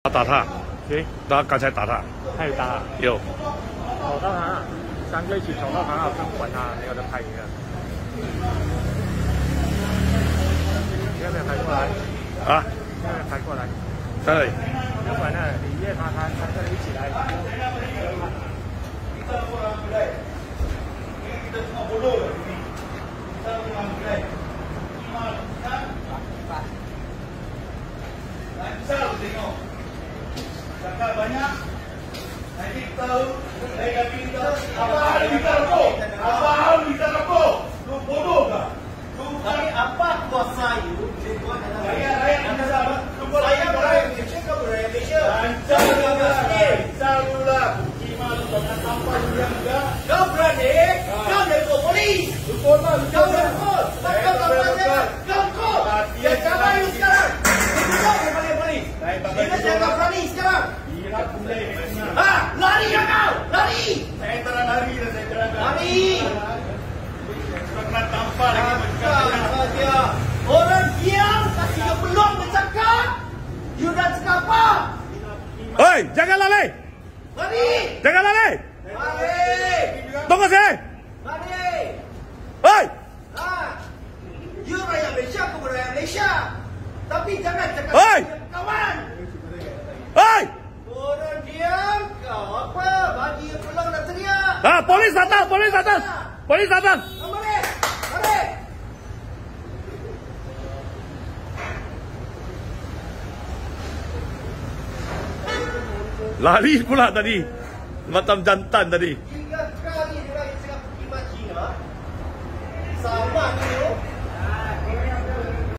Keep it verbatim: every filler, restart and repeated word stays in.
打他， 谁？ 他刚才打他， 他有打啊？ 有。 跑到行啊，三个一起跑到行啊，跟管他，没有人拍你了。你要不要拍过来？ 啊？ 要不要拍过来？ 对。 要不然呢，你约他，他三个人一起来。 Zakat banyak, nanti tahu, saya kata kita, apa hal kita rokok? Apa hal kita rokok? Lu bodoh kah? Tapi apa kuasa you? Rakyat, rakyat kita sama. Saya rakyat Malaysia ke rakyat Malaysia? Lancar lah, selalulah. Kima lu jangan sampai juga enggak. Kau berani? Kau dari polis. Lu bodoh, lu Kau bodoh. berkot. Kau berkot. Kau kot. Ya jangan you sekarang. Itu kau yang paling polis. Kita jangan berani sekarang. Ah, lari ya kau, lari. Saya terang lari dan saya terang Lari. Kena tampar lagi Tampar dia. Orang diam kasih dia peluang bercakap. You dah cakap apa? Oi, jangan lari, Lari. jangan lari. Lari. Tunggu sini. Lari. Oi, Ah, you rakyat Malaysia ke rakyat Malaysia. Tapi jangan cakap Oi. kawan. oi. Orang diam kau apa? Bagi peluang nak teriak. Ah, polis datang, polis datang, polis datang. Mari. Mari. Lari pula tadi, macam jantan tadi.